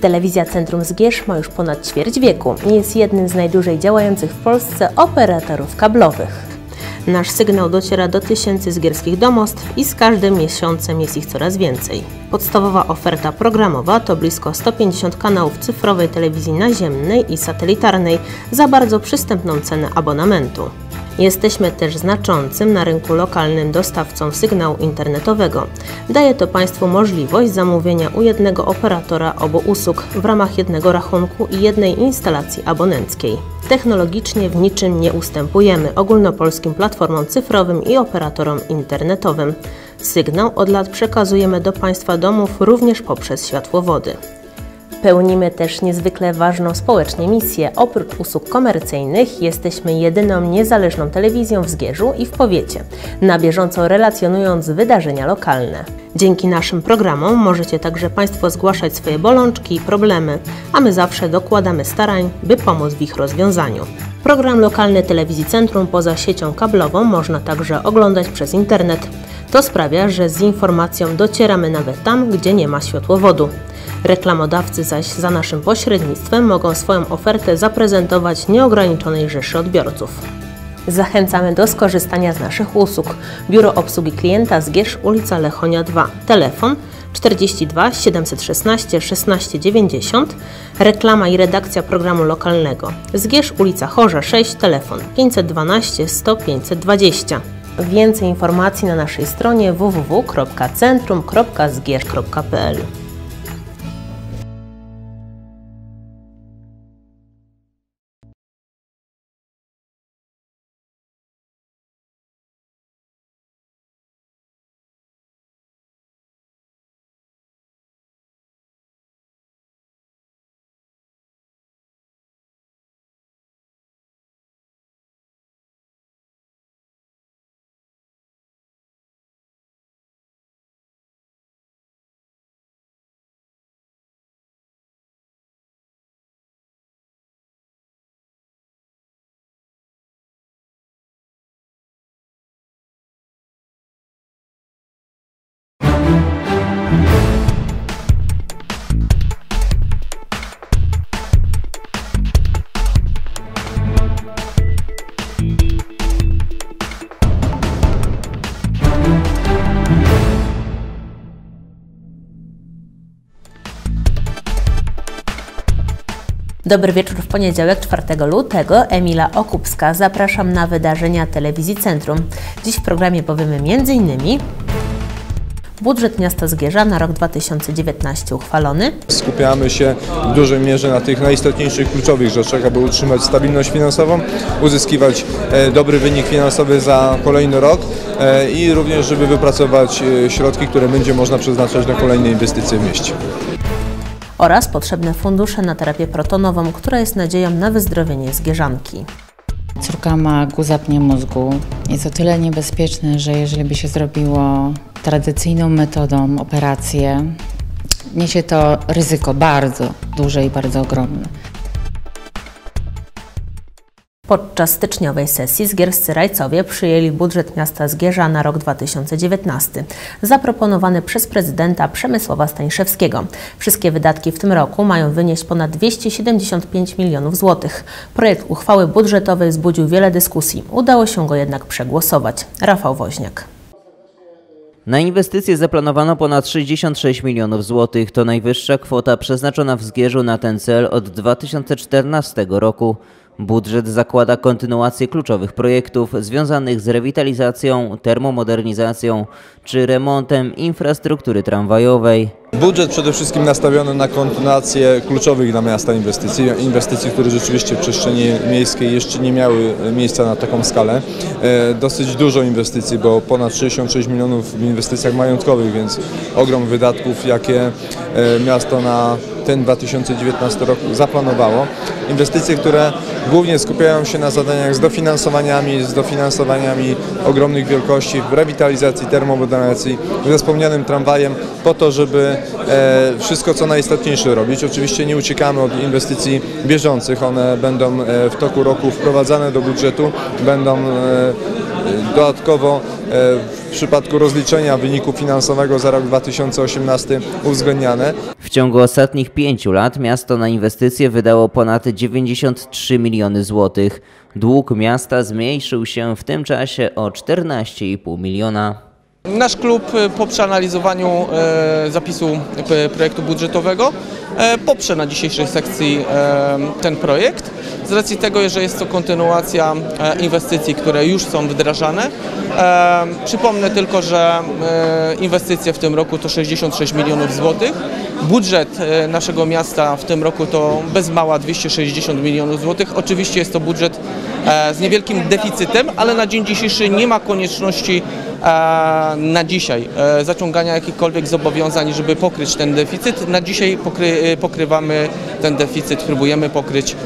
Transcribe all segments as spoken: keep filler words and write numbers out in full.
Telewizja Centrum Zgierz ma już ponad ćwierć wieku i jest jednym z najdłużej działających w Polsce operatorów kablowych. Nasz sygnał dociera do tysięcy zgierskich domostw i z każdym miesiącem jest ich coraz więcej. Podstawowa oferta programowa to blisko sto pięćdziesiąt kanałów cyfrowej telewizji naziemnej i satelitarnej za bardzo przystępną cenę abonamentu. Jesteśmy też znaczącym na rynku lokalnym dostawcą sygnału internetowego. Daje to Państwu możliwość zamówienia u jednego operatora obu usług w ramach jednego rachunku i jednej instalacji abonenckiej. Technologicznie w niczym nie ustępujemy ogólnopolskim platformom cyfrowym i operatorom internetowym. Sygnał od lat przekazujemy do Państwa domów również poprzez światłowody. Pełnimy też niezwykle ważną społecznie misję. Oprócz usług komercyjnych jesteśmy jedyną niezależną telewizją w Zgierzu i w powiecie, na bieżąco relacjonując wydarzenia lokalne. Dzięki naszym programom możecie także Państwo zgłaszać swoje bolączki i problemy, a my zawsze dokładamy starań, by pomóc w ich rozwiązaniu. Program lokalny Telewizji Centrum poza siecią kablową można także oglądać przez internet. To sprawia, że z informacją docieramy nawet tam, gdzie nie ma światłowodu. Reklamodawcy zaś za naszym pośrednictwem mogą swoją ofertę zaprezentować nieograniczonej rzeszy odbiorców. Zachęcamy do skorzystania z naszych usług. Biuro Obsługi Klienta Zgierz, ulica Lechonia dwa, telefon czterdzieści dwa siedemset szesnaście szesnaście dziewięćdziesiąt, reklama i redakcja programu lokalnego. Zgierz, ulica Chorza sześć, telefon pięćset dwanaście sto pięćset dwadzieścia. Więcej informacji na naszej stronie w w w kropka centrum kropka zgierz kropka p l. Dobry wieczór w poniedziałek, czwartego lutego. Emila Okupska. Zapraszam na wydarzenia Telewizji Centrum. Dziś w programie powiemy między innymi budżet miasta Zgierza na rok dwa tysiące dziewiętnasty uchwalony. Skupiamy się w dużej mierze na tych najistotniejszych, kluczowych rzeczach, aby utrzymać stabilność finansową, uzyskiwać dobry wynik finansowy za kolejny rok i również, żeby wypracować środki, które będzie można przeznaczać na kolejne inwestycje w mieście. Oraz potrzebne fundusze na terapię protonową, która jest nadzieją na wyzdrowienie Zgierzanki. Córka ma guz apnię mózgu. Jest o tyle niebezpieczne, że jeżeli by się zrobiło tradycyjną metodą operację, niesie to ryzyko bardzo duże i bardzo ogromne. Podczas styczniowej sesji zgierscy rajcowie przyjęli budżet miasta Zgierza na rok dwa tysiące dziewiętnasty, zaproponowany przez prezydenta Przemysława Staniszewskiego. Wszystkie wydatki w tym roku mają wynieść ponad dwieście siedemdziesiąt pięć milionów złotych. Projekt uchwały budżetowej wzbudził wiele dyskusji. Udało się go jednak przegłosować. Rafał Woźniak. Na inwestycje zaplanowano ponad sześćdziesiąt sześć milionów złotych. To najwyższa kwota przeznaczona w Zgierzu na ten cel od dwa tysiące czternastego roku. Budżet zakłada kontynuację kluczowych projektów związanych z rewitalizacją, termomodernizacją czy remontem infrastruktury tramwajowej. Budżet przede wszystkim nastawiony na kontynuację kluczowych dla miasta inwestycji, inwestycji, które rzeczywiście w przestrzeni miejskiej jeszcze nie miały miejsca na taką skalę. E, dosyć dużo inwestycji, bo ponad sześćdziesiąt sześć milionów w inwestycjach majątkowych, więc ogrom wydatków, jakie e, miasto na ten dwa tysiące dziewiętnasty rok zaplanowało. Inwestycje, które głównie skupiają się na zadaniach z dofinansowaniami, z dofinansowaniami ogromnych wielkości w rewitalizacji, termomodernizacji, ze wspomnianym tramwajem, po to, żeby e, wszystko co najistotniejsze robić. Oczywiście nie uciekamy od inwestycji bieżących, one będą e, w toku roku wprowadzane do budżetu, będą e, dodatkowo w przypadku rozliczenia wyniku finansowego za rok dwa tysiące osiemnasty uwzględniane. W ciągu ostatnich pięciu lat miasto na inwestycje wydało ponad dziewięćdziesiąt trzy miliony złotych. Dług miasta zmniejszył się w tym czasie o czternaście i pół miliona. Nasz klub po przeanalizowaniu e, zapisu e, projektu budżetowego e, poprze na dzisiejszej sekcji e, ten projekt. Z racji tego, że jest to kontynuacja e, inwestycji, które już są wdrażane. E, przypomnę tylko, że e, inwestycje w tym roku to sześćdziesiąt sześć milionów złotych. Budżet e, naszego miasta w tym roku to bez mała dwieście sześćdziesiąt milionów złotych. Oczywiście jest to budżet e, z niewielkim deficytem, ale na dzień dzisiejszy nie ma konieczności na dzisiaj zaciągania jakichkolwiek zobowiązań, żeby pokryć ten deficyt. Na dzisiaj pokry, pokrywamy ten deficyt, próbujemy pokryć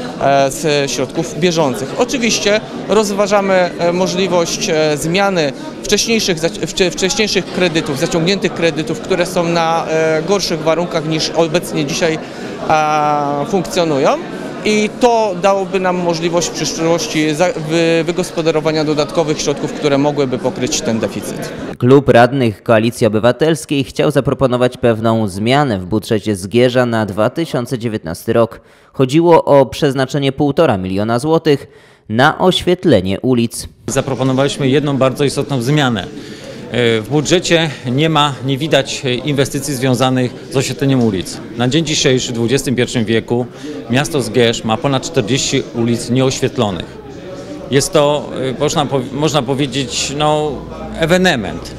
z środków bieżących. Oczywiście rozważamy możliwość zmiany wcześniejszych, wcześniejszych kredytów, zaciągniętych kredytów, które są na gorszych warunkach niż obecnie dzisiaj funkcjonują. I to dałoby nam możliwość w przyszłości wygospodarowania dodatkowych środków, które mogłyby pokryć ten deficyt. Klub Radnych Koalicji Obywatelskiej chciał zaproponować pewną zmianę w budżecie Zgierza na dwa tysiące dziewiętnasty rok. Chodziło o przeznaczenie półtora miliona złotych na oświetlenie ulic. Zaproponowaliśmy jedną bardzo istotną zmianę. W budżecie nie ma, nie widać inwestycji związanych z oświetleniem ulic. Na dzień dzisiejszy, w dwudziestym pierwszym wieku, miasto Zgierz ma ponad czterdzieści ulic nieoświetlonych. Jest to, można, można powiedzieć, no, ewenement.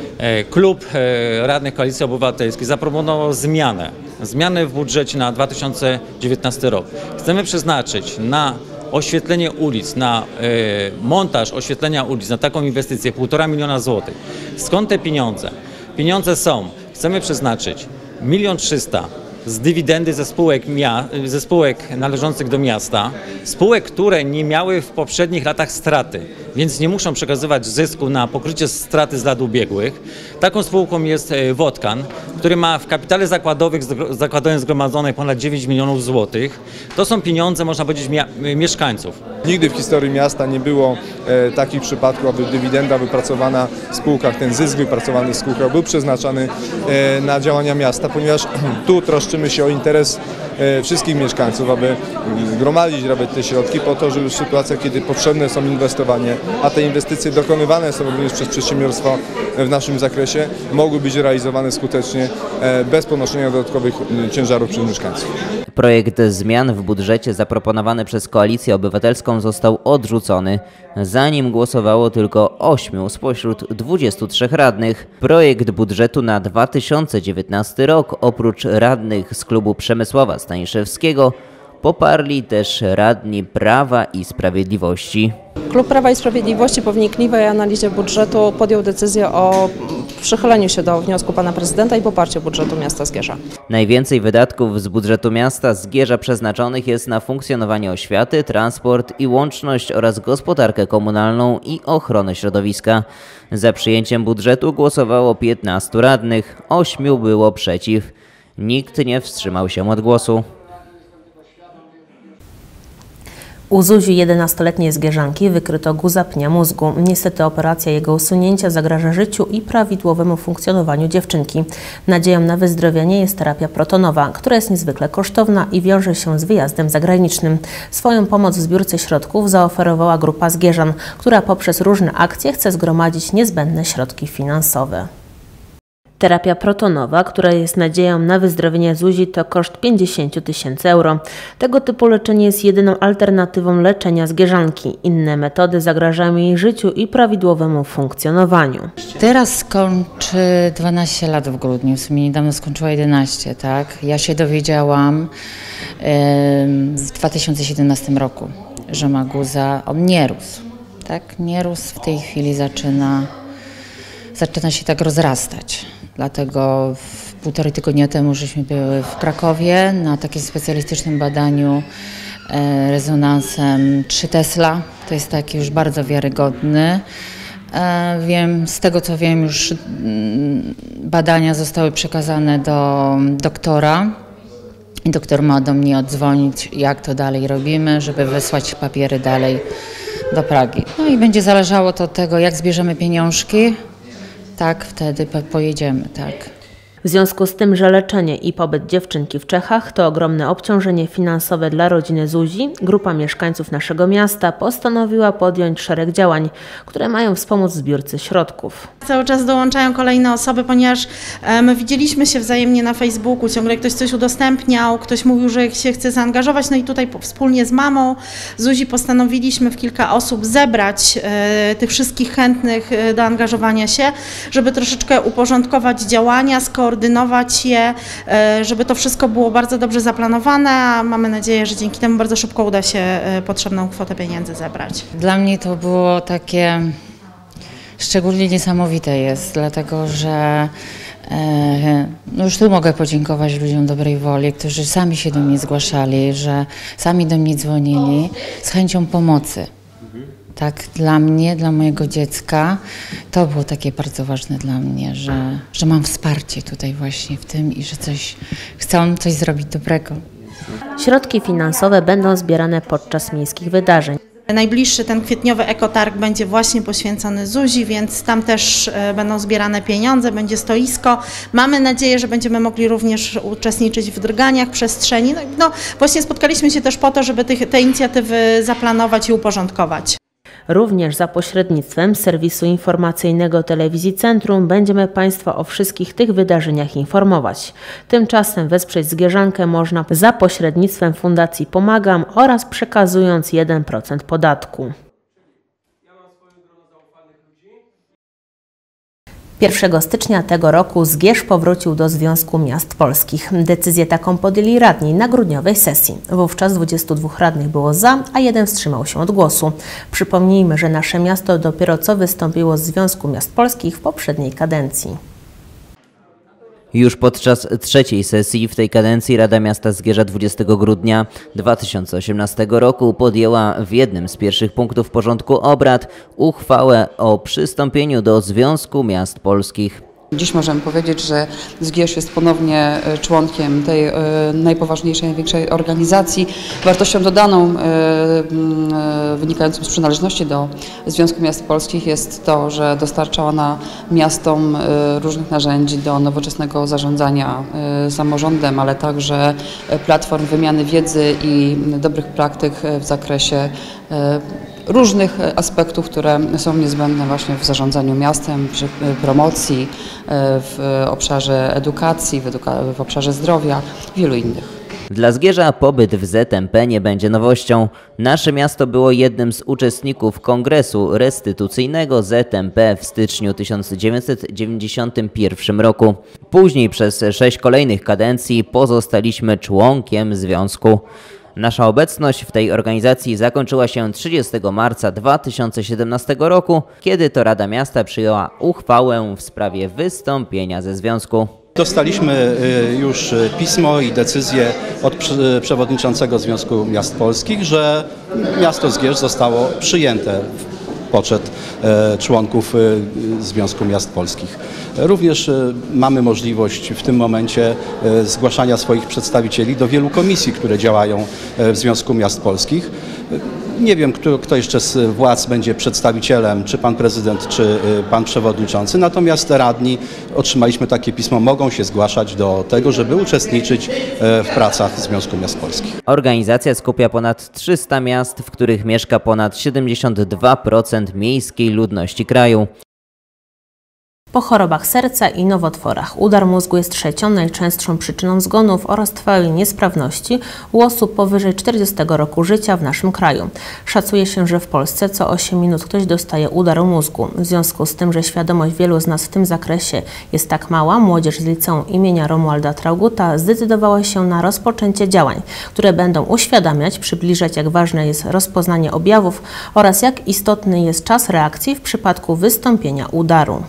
Klub Radnych Koalicji Obywatelskiej zaproponował zmianę. Zmianę w budżecie na dwa tysiące dziewiętnasty rok. Chcemy przeznaczyć na oświetlenie ulic, na y, montaż oświetlenia ulic, na taką inwestycję półtora miliona złotych. Skąd te pieniądze? Pieniądze są, chcemy przeznaczyć milion trzysta z dywidendy ze spółek, ze spółek należących do miasta, spółek, które nie miały w poprzednich latach straty, więc nie muszą przekazywać zysku na pokrycie straty z lat ubiegłych. Taką spółką jest Wodkan, który ma w kapitale zakładowym zgromadzonej ponad dziewięć milionów złotych. To są pieniądze, można powiedzieć, mieszkańców. Nigdy w historii miasta nie było e, takich przypadków, aby dywidenda wypracowana w spółkach, ten zysk wypracowany w spółkach był przeznaczany e, na działania miasta, ponieważ tu troszczymy się o interes e, wszystkich mieszkańców, aby gromadzić nawet te środki po to, żeby w sytuacjach, kiedy potrzebne są inwestowanie, a te inwestycje dokonywane są również przez przedsiębiorstwa w naszym zakresie, mogły być realizowane skutecznie e, bez ponoszenia dodatkowych ciężarów przez mieszkańców. Projekt zmian w budżecie zaproponowany przez Koalicję Obywatelską został odrzucony. Za nim głosowało tylko ośmiu spośród dwudziestu trzech radnych. Projekt budżetu na dwa tysiące dziewiętnasty rok oprócz radnych z klubu Przemysława Staniszewskiego poparli też radni Prawa i Sprawiedliwości. Klub Prawa i Sprawiedliwości po wnikliwej analizie budżetu podjął decyzję o przychyleniu się do wniosku pana prezydenta i poparciu budżetu miasta Zgierza. Najwięcej wydatków z budżetu miasta Zgierza przeznaczonych jest na funkcjonowanie oświaty, transport i łączność oraz gospodarkę komunalną i ochronę środowiska. Za przyjęciem budżetu głosowało piętnastu radnych, ośmiu było przeciw. Nikt nie wstrzymał się od głosu. U Zuzi, jedenastoletniej zgierzanki, wykryto guza pnia mózgu. Niestety operacja jego usunięcia zagraża życiu i prawidłowemu funkcjonowaniu dziewczynki. Nadzieją na wyzdrowienie jest terapia protonowa, która jest niezwykle kosztowna i wiąże się z wyjazdem zagranicznym. Swoją pomoc w zbiórce środków zaoferowała grupa Zgierzan, która poprzez różne akcje chce zgromadzić niezbędne środki finansowe. Terapia protonowa, która jest nadzieją na wyzdrowienie Zuzi, to koszt pięćdziesiąt tysięcy euro. Tego typu leczenie jest jedyną alternatywą leczenia zgierzanki. Inne metody zagrażają jej życiu i prawidłowemu funkcjonowaniu. Teraz skończy dwanaście lat w grudniu, w sumie niedawno skończyła jedenaście, tak? Ja się dowiedziałam w dwa tysiące siedemnastym roku, że ma guza, on nie rósł, tak? Nie rósł, w tej chwili zaczyna, zaczyna się tak rozrastać. Dlatego w półtorej tygodnia temu żeśmy były w Krakowie na takim specjalistycznym badaniu e, rezonansem trzy Tesla. To jest taki już bardzo wiarygodny. E, wiem, z tego co wiem, już m, badania zostały przekazane do doktora. I doktor ma do mnie oddzwonić, jak to dalej robimy, żeby wysłać papiery dalej do Pragi. No i będzie zależało to od tego, jak zbierzemy pieniążki. Tak, wtedy pojedziemy, tak. W związku z tym, że leczenie i pobyt dziewczynki w Czechach to ogromne obciążenie finansowe dla rodziny Zuzi, grupa mieszkańców naszego miasta postanowiła podjąć szereg działań, które mają wspomóc w zbiórce środków. Cały czas dołączają kolejne osoby, ponieważ my widzieliśmy się wzajemnie na Facebooku, ciągle ktoś coś udostępniał, ktoś mówił, że się chce zaangażować, no i tutaj wspólnie z mamą Zuzi postanowiliśmy w kilka osób zebrać e, tych wszystkich chętnych do angażowania się, żeby troszeczkę uporządkować działania, skoordynować je, e, żeby to wszystko było bardzo dobrze zaplanowane, a mamy nadzieję, że dzięki temu bardzo szybko uda się e, potrzebną kwotę pieniędzy zebrać. Dla mnie to było takie szczególnie niesamowite jest, dlatego że e, no już tu mogę podziękować ludziom dobrej woli, którzy sami się do mnie zgłaszali, że sami do mnie dzwonili z chęcią pomocy. Tak, dla mnie, dla mojego dziecka, to było takie bardzo ważne dla mnie, że, że mam wsparcie tutaj właśnie w tym i że coś, chcę coś zrobić dobrego. Środki finansowe będą zbierane podczas miejskich wydarzeń. Najbliższy ten kwietniowy ekotarg będzie właśnie poświęcony Zuzi, więc tam też będą zbierane pieniądze, będzie stoisko. Mamy nadzieję, że będziemy mogli również uczestniczyć w drganiach przestrzeni. No, właśnie spotkaliśmy się też po to, żeby te, te inicjatywy zaplanować i uporządkować. Również za pośrednictwem serwisu informacyjnego Telewizji Centrum będziemy Państwa o wszystkich tych wydarzeniach informować. Tymczasem wesprzeć Zgierzankę można za pośrednictwem Fundacji Pomagam oraz przekazując jeden procent podatku. pierwszego stycznia tego roku Zgierz powrócił do Związku Miast Polskich. Decyzję taką podjęli radni na grudniowej sesji. Wówczas dwudziestu dwóch radnych było za, a jeden wstrzymał się od głosu. Przypomnijmy, że nasze miasto dopiero co wystąpiło z Związku Miast Polskich w poprzedniej kadencji. Już podczas trzeciej sesji w tej kadencji Rada Miasta Zgierza dwudziestego grudnia dwa tysiące osiemnastego roku podjęła w jednym z pierwszych punktów porządku obrad uchwałę o przystąpieniu do Związku Miast Polskich. Dziś możemy powiedzieć, że Zgierz jest ponownie członkiem tej e, najpoważniejszej, największej organizacji. Wartością dodaną e, e, wynikającą z przynależności do Związku Miast Polskich jest to, że dostarcza ona miastom e, różnych narzędzi do nowoczesnego zarządzania e, samorządem, ale także platform wymiany wiedzy i dobrych praktyk w zakresie e, różnych aspektów, które są niezbędne właśnie w zarządzaniu miastem, przy promocji, w obszarze edukacji, w, eduka w obszarze zdrowia, wielu innych. Dla Zgierza pobyt w Z M P nie będzie nowością. Nasze miasto było jednym z uczestników Kongresu Restytucyjnego Z M P w styczniu tysiąc dziewięćset dziewięćdziesiątym pierwszym roku. Później przez sześć kolejnych kadencji pozostaliśmy członkiem związku. Nasza obecność w tej organizacji zakończyła się trzydziestego marca dwa tysiące siedemnastego roku, kiedy to Rada Miasta przyjęła uchwałę w sprawie wystąpienia ze związku. Dostaliśmy już pismo i decyzję od przewodniczącego Związku Miast Polskich, że miasto Zgierz zostało przyjęte w poczet członków Związku Miast Polskich. Również mamy możliwość w tym momencie zgłaszania swoich przedstawicieli do wielu komisji, które działają w Związku Miast Polskich. Nie wiem, kto, kto jeszcze z władz będzie przedstawicielem, czy pan prezydent, czy pan przewodniczący, natomiast radni, otrzymaliśmy takie pismo, mogą się zgłaszać do tego, żeby uczestniczyć w pracach Związku Miast Polskich. Organizacja skupia ponad trzysta miast, w których mieszka ponad siedemdziesiąt dwa procent miejskiej ludności kraju. Po chorobach serca i nowotworach udar mózgu jest trzecią najczęstszą przyczyną zgonów oraz trwałej niesprawności u osób powyżej czterdziestego roku życia w naszym kraju. Szacuje się, że w Polsce co osiem minut ktoś dostaje udaru mózgu. W związku z tym, że świadomość wielu z nas w tym zakresie jest tak mała, młodzież z liceum imienia Romualda Traugutta zdecydowała się na rozpoczęcie działań, które będą uświadamiać, przybliżać, jak ważne jest rozpoznanie objawów oraz jak istotny jest czas reakcji w przypadku wystąpienia udaru.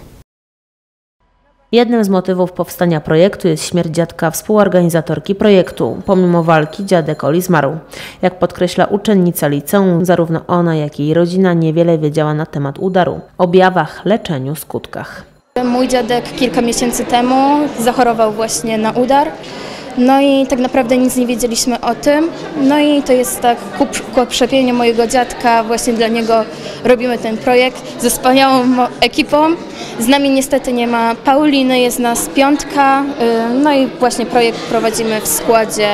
Jednym z motywów powstania projektu jest śmierć dziadka współorganizatorki projektu. Pomimo walki dziadek Oli zmarł. Jak podkreśla uczennica liceum, zarówno ona, jak i jej rodzina niewiele wiedziała na temat udaru, objawach, leczeniu, skutkach. Mój dziadek kilka miesięcy temu zachorował właśnie na udar. No i tak naprawdę nic nie wiedzieliśmy o tym. No i to jest tak ku, ku przepieniu mojego dziadka, właśnie dla niego robimy ten projekt ze wspaniałą ekipą. Z nami niestety nie ma Pauliny, jest nas piątka. No i właśnie projekt prowadzimy w składzie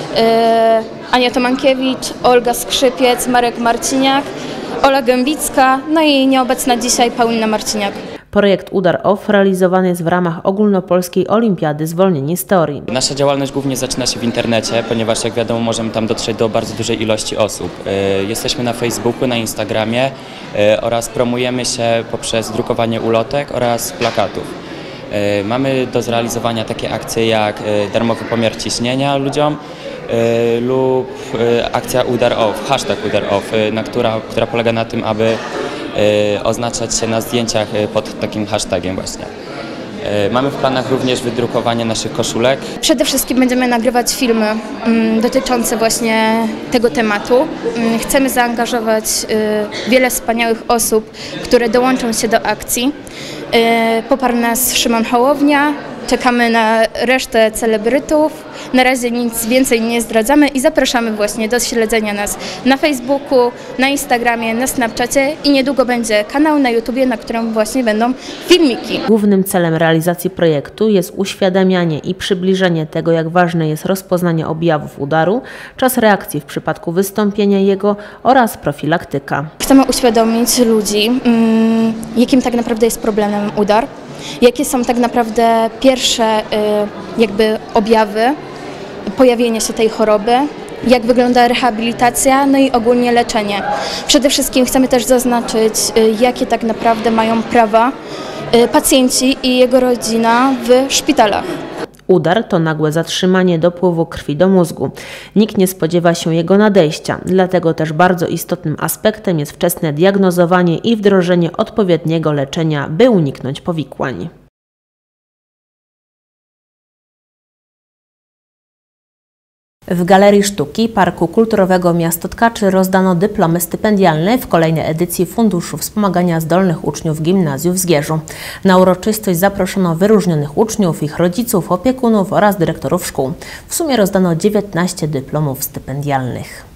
Ania Tomankiewicz, Olga Skrzypiec, Marek Marciniak, Ola Gębicka, no i nieobecna dzisiaj Paulina Marciniak. Projekt Udar Off realizowany jest w ramach ogólnopolskiej olimpiady Zwolnieni z teorii. Nasza działalność głównie zaczyna się w internecie, ponieważ jak wiadomo możemy tam dotrzeć do bardzo dużej ilości osób. Jesteśmy na Facebooku, na Instagramie oraz promujemy się poprzez drukowanie ulotek oraz plakatów. Mamy do zrealizowania takie akcje jak darmowy pomiar ciśnienia ludziom lub akcja Udar Off, hashtag Udar Off, na która, która polega na tym, aby oznaczać się na zdjęciach pod takim hashtagiem właśnie. Mamy w planach również wydrukowanie naszych koszulek. Przede wszystkim będziemy nagrywać filmy mm, dotyczące właśnie tego tematu. Mm, chcemy zaangażować y, wiele wspaniałych osób, które dołączą się do akcji. Y, poparł nas Szymon Hołownia, czekamy na resztę celebrytów. Na razie nic więcej nie zdradzamy i zapraszamy właśnie do śledzenia nas na Facebooku, na Instagramie, na Snapchacie i niedługo będzie kanał na YouTubie, na którym właśnie będą filmiki. Głównym celem realizacji projektu jest uświadamianie i przybliżenie tego, jak ważne jest rozpoznanie objawów udaru, czas reakcji w przypadku wystąpienia jego oraz profilaktyka. Chcemy uświadomić ludzi, mm, jakim tak naprawdę jest problemem udar, jakie są tak naprawdę pierwsze y, jakby objawy pojawienia się tej choroby, jak wygląda rehabilitacja, no i ogólnie leczenie. Przede wszystkim chcemy też zaznaczyć, y, jakie tak naprawdę mają prawa y, pacjenci i jego rodzina w szpitalach. Udar to nagłe zatrzymanie dopływu krwi do mózgu. Nikt nie spodziewa się jego nadejścia, dlatego też bardzo istotnym aspektem jest wczesne diagnozowanie i wdrożenie odpowiedniego leczenia, by uniknąć powikłań. W Galerii Sztuki Parku Kulturowego Miasto Tkaczy rozdano dyplomy stypendialne w kolejnej edycji Funduszu Wspomagania Zdolnych Uczniów Gimnazjum w Zgierzu. Na uroczystość zaproszono wyróżnionych uczniów, ich rodziców, opiekunów oraz dyrektorów szkół. W sumie rozdano dziewiętnaście dyplomów stypendialnych.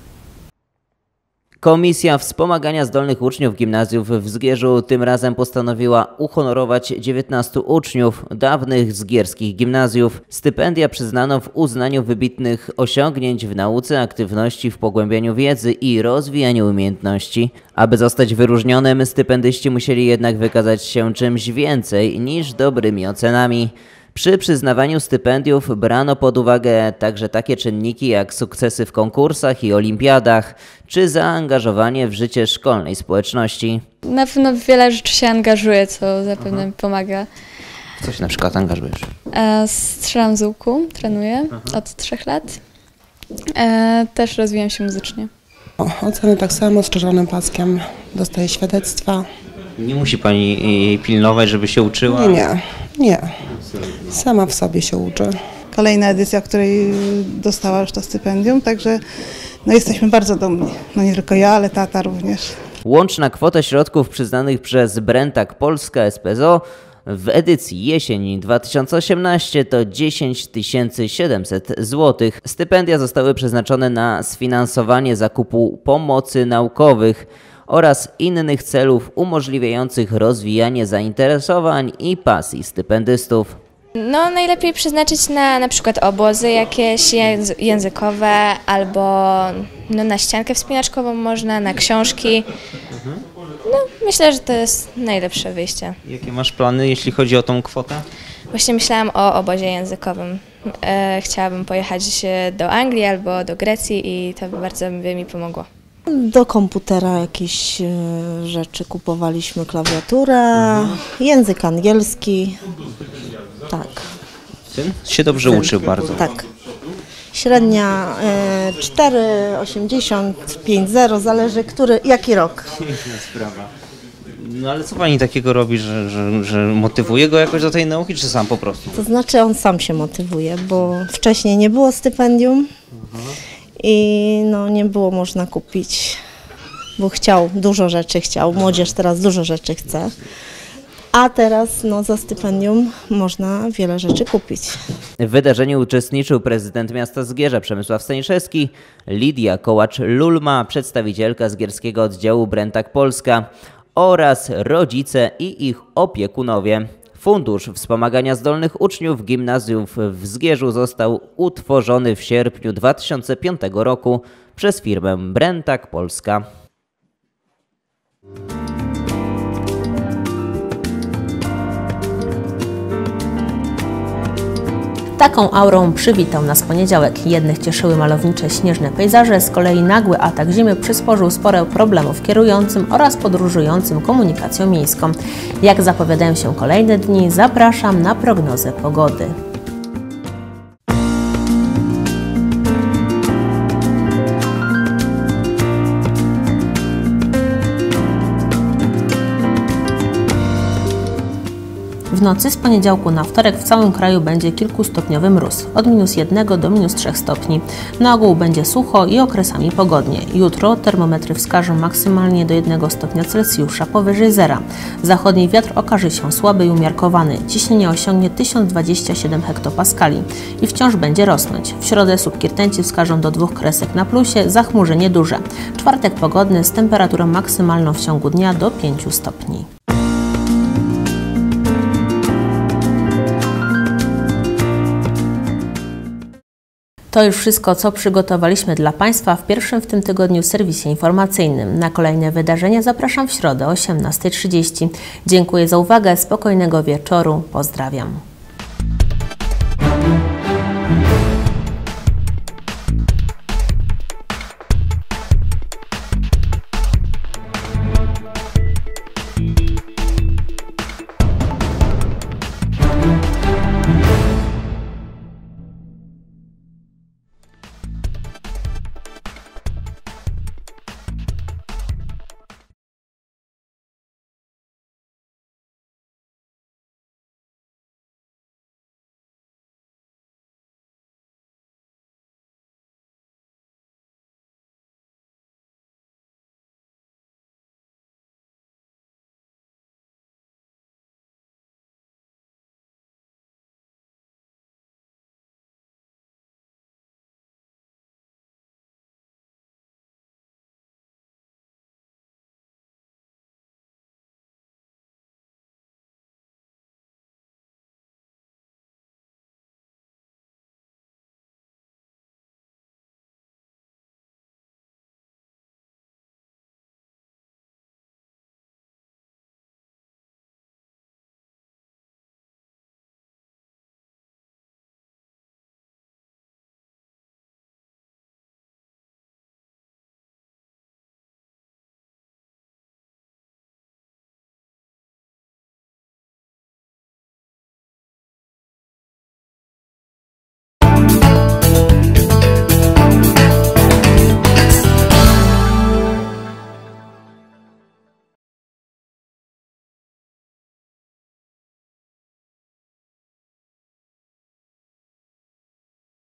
Komisja Wspomagania Zdolnych Uczniów Gimnazjów w Zgierzu tym razem postanowiła uhonorować dziewiętnastu uczniów dawnych zgierskich gimnazjów. Stypendia przyznano w uznaniu wybitnych osiągnięć w nauce, aktywności w pogłębianiu wiedzy i rozwijaniu umiejętności. Aby zostać wyróżnionym, stypendyści musieli jednak wykazać się czymś więcej niż dobrymi ocenami. Przy przyznawaniu stypendiów brano pod uwagę także takie czynniki jak sukcesy w konkursach i olimpiadach, czy zaangażowanie w życie szkolnej społeczności. Na pewno wiele rzeczy się angażuje, co zapewne mi pomaga. W co się na przykład angażujesz? E, strzelam z łuku, trenuję Aha. od trzech lat. E, też rozwijam się muzycznie. O, oceny tak samo, z czerwonym paskiem, dostaję świadectwa. Nie musi Pani jej pilnować, żeby się uczyła? Nie, nie, nie. Sama w sobie się uczy. Kolejna edycja, w której dostała już to stypendium, także no jesteśmy bardzo dumni. No nie tylko ja, ale tata również. Łączna kwota środków przyznanych przez Brenntag Polska S P Z O w edycji jesień dwa tysiące osiemnastej to dziesięć tysięcy siedemset złotych. Stypendia zostały przeznaczone na sfinansowanie zakupu pomocy naukowych oraz innych celów umożliwiających rozwijanie zainteresowań i pasji stypendystów. No najlepiej przeznaczyć na na przykład obozy jakieś językowe albo no, na ściankę wspinaczkową można, na książki. No myślę, że to jest najlepsze wyjście. Jakie masz plany, jeśli chodzi o tą kwotę? Właśnie myślałam o obozie językowym. E, chciałabym pojechać do Anglii albo do Grecji i to bardzo by mi pomogło. Do komputera jakieś rzeczy kupowaliśmy, klawiaturę, mhm. język angielski, tak. Syn się dobrze Syn. uczy bardzo. Tak. Średnia e, cztery osiemdziesiąt, pięć zero, zależy który, jaki rok. Piękna sprawa. No ale co Pani takiego robi, że, że, że motywuje go jakoś do tej nauki, czy sam po prostu? To znaczy on sam się motywuje, bo wcześniej nie było stypendium. Mhm. I no, nie było można kupić, bo chciał, dużo rzeczy chciał, młodzież teraz dużo rzeczy chce. A teraz no, za stypendium można wiele rzeczy kupić. W wydarzeniu uczestniczył prezydent miasta Zgierza Przemysław Staniszewski, Lidia Kołacz-Lulma, przedstawicielka zgierskiego oddziału Brenntag Polska oraz rodzice i ich opiekunowie. Fundusz Wspomagania Zdolnych Uczniów Gimnazjów w Zgierzu został utworzony w sierpniu dwa tysiące piątego roku przez firmę Brenntag Polska. Taką aurą przywitał nas poniedziałek. Jednych cieszyły malownicze śnieżne pejzaże, z kolei nagły atak zimy przysporzył sporo problemów kierującym oraz podróżującym komunikacją miejską. Jak zapowiadają się kolejne dni, zapraszam na prognozę pogody. W nocy z poniedziałku na wtorek w całym kraju będzie kilkustopniowy mróz, od minus jednego do minus trzech stopni. Na ogół będzie sucho i okresami pogodnie. Jutro termometry wskażą maksymalnie do jednego stopnia Celsjusza powyżej zera. Zachodni wiatr okaże się słaby i umiarkowany. Ciśnienie osiągnie tysiąc dwadzieścia siedem hektopaskali i wciąż będzie rosnąć. W środę słupki rtęci wskażą do dwóch kresek na plusie, zachmurzenie duże. Czwartek pogodny z temperaturą maksymalną w ciągu dnia do pięciu stopni. To już wszystko, co przygotowaliśmy dla Państwa w pierwszym w tym tygodniu serwisie informacyjnym. Na kolejne wydarzenia zapraszam w środę o osiemnastej trzydzieści. Dziękuję za uwagę, spokojnego wieczoru, pozdrawiam.